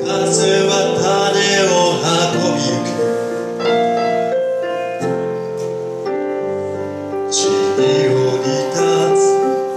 風は種を運びゆく。地に降り立つ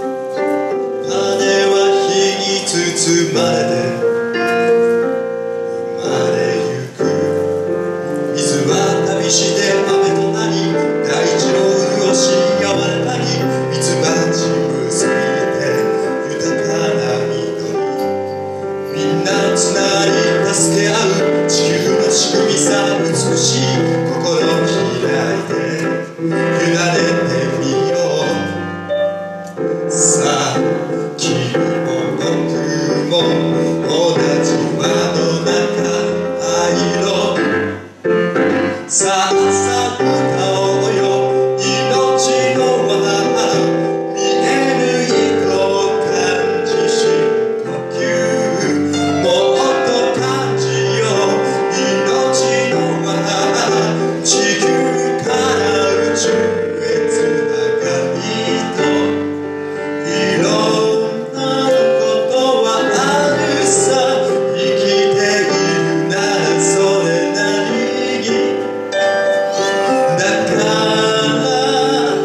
種は火に包まれて生まれゆく。水は旅して雨となり、大地を潤し柔らかにミツバチ結びて豊かな実り。みんなつながり助け合う地球の仕組みさ。美しい心開いて委ねてみよう。さあ君も僕も同じ輪の中入ろう。さあさあ歌おうよ命の輪。見える糸を感じ深呼吸。もっと感じよう命の輪。地球から宇宙へつながりといろんなことはあるさ。生きているならそれなりに。だから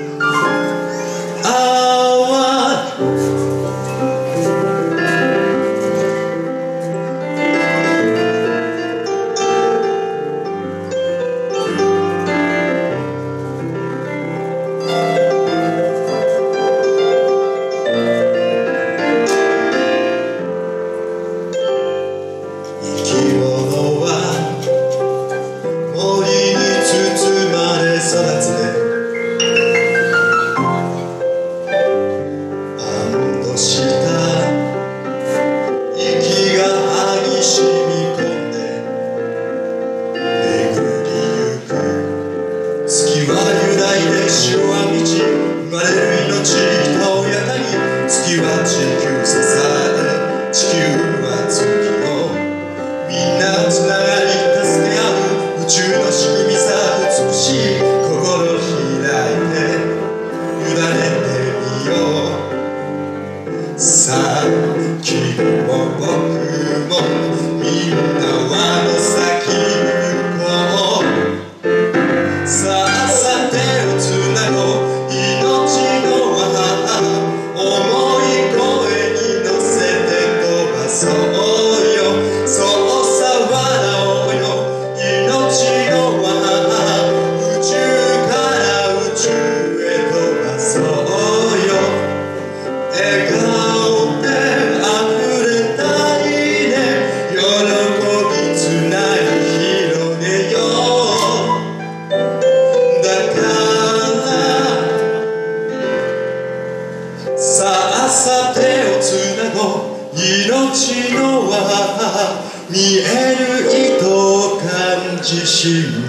生き物は森に包まれ育つね。安堵した息が歯に染み込んで巡りゆく。月は雄大で潮は満ち、生まれる命たおやかに。月は地球支え、地球は月をみんなつながり助け合う宇宙の仕組みさ。美しい心開いて委ねてみよう。さあ君も僕もみんな輪の先に行こう。さあさ手をつなごう命の輪。重い声に乗せて飛ばそうよ。そうさ笑おうよ命の輪。宇宙から宇宙へ飛ばそうよ。笑顔で溢れたいね。喜びつない広げよう。だからさあさ手をつなごう命の輪。見える糸を感じ深